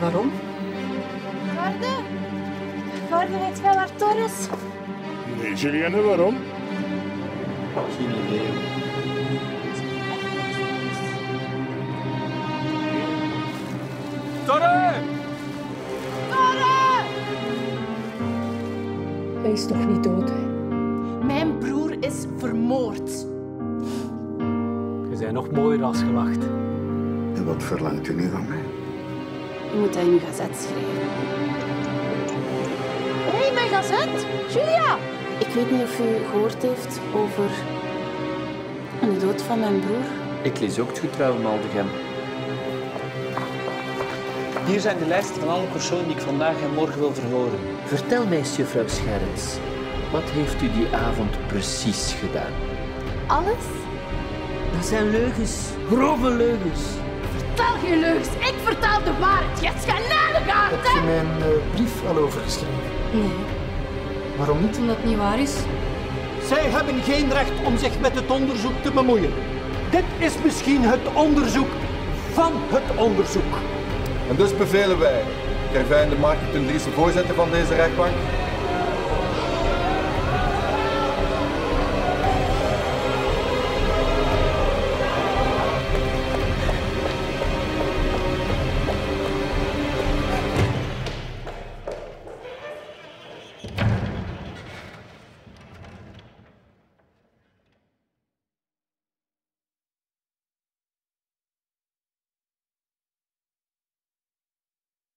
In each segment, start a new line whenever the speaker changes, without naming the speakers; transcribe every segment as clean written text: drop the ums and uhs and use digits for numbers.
Waarom?
Garde weet wel waar Thor is.
Nee, Julienne, waarom?
Geen idee.
Torre!
Hij is nog niet dood.
Mijn broer is vermoord.
Je bent nog mooier als gewacht.
En wat verlangt u nu van mij?
Je moet dat in je gazet schrijven. Hé, mijn gazet! Julia! Ik weet niet of u gehoord heeft over de dood van mijn broer.
Ik lees ook het getrouw Maldegem. Hier zijn de lijsten van alle personen die ik vandaag en morgen wil verhoren. Vertel mij eens, juffrouw Scherens, wat heeft u die avond precies gedaan?
Alles?
Dat zijn leugens, grove leugens.
Vertel geen leugens. Ik vertel de waarheid. Je hebt genadig,
Heb je mijn brief al overgeschreven?
Nee,
Waarom niet?
omdat het niet waar is.
Zij hebben geen recht om zich met het onderzoek te bemoeien. Dit is misschien het onderzoek van het onderzoek.
En dus bevelen wij Gervijn de Marke ten Driessen voorzitter van deze rechtbank.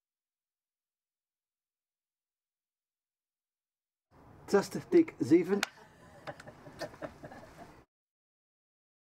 Take 7.